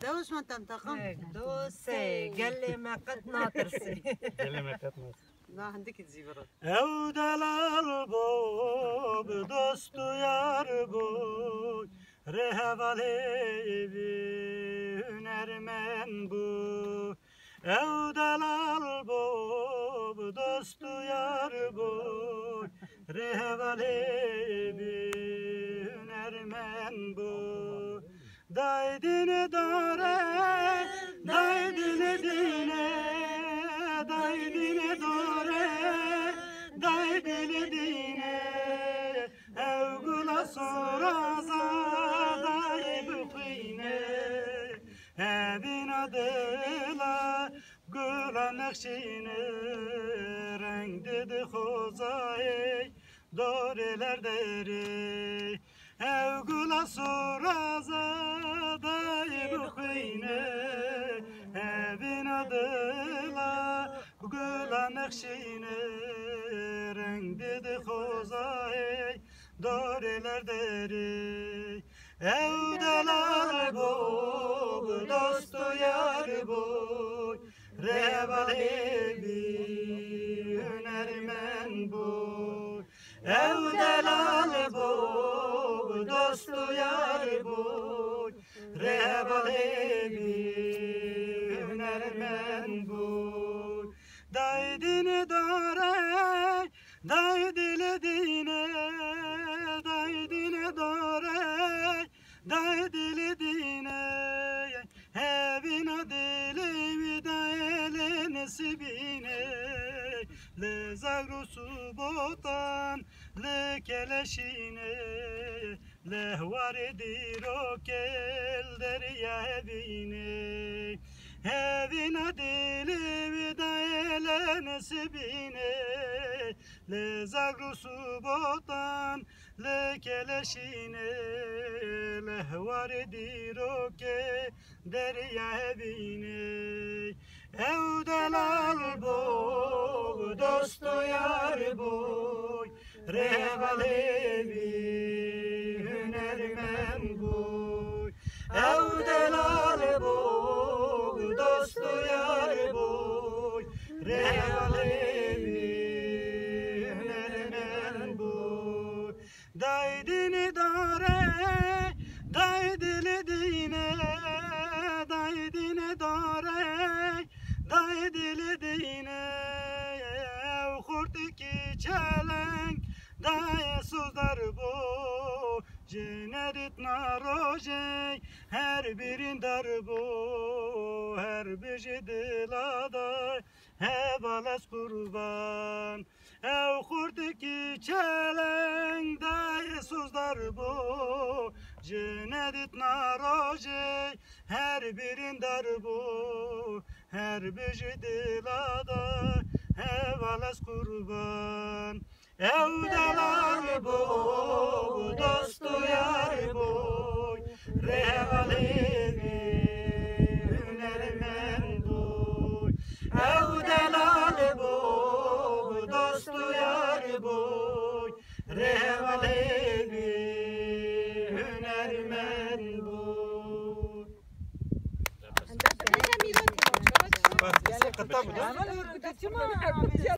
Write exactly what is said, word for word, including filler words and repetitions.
دوش ما تنتقم دوسي قال لي ما قد ناطرسي قال لي ما قد ناطرسي لا عندك تزيبرا او دلال بو دوست yar bu rehvali bir hünermen bu ev delal bu dost yar bu rehvali bir hünermen bu daydini dare daydini dine daydini dare daydini dine evgula soraza evin adıyla gülen akşini renk dedi hozayı doreler deri evgula soraza dayı bu kıyne evin adıyla gülen akşini renk dedi hozayı doreler deri evdeler bu dostu yar bu revali bir hünermen bu evdeler bu dostu yar bu revali bir hünermen bu daydini dare daydili dine daydini dare daydili dine evin dili dayle nesibine le zagrusu botan le keleşine le huvaridir o kel derya evine evin dili dayle nesibine le zagrusu botan le keleşine le huvaridir o ke derya evine evdelal bu dostu yar bu revali bir hünermen bu evdelal bu dostu yar bu revali bir hünermen bu daydini dare daydili dine daydini dare daydili dine kurtiki çelenk daye suzlar bu cennet narojey her birin dar bu her bir dilada hevalas kurban ev kurtiki çelenk daye suzlar bu cennet narojey her birin dar bu her bir dilada hevalas kurban evdelar bu dostu yar bu revali bir hünermen bu evdelar bu dostu yar bu revali bir hünermen bu قطع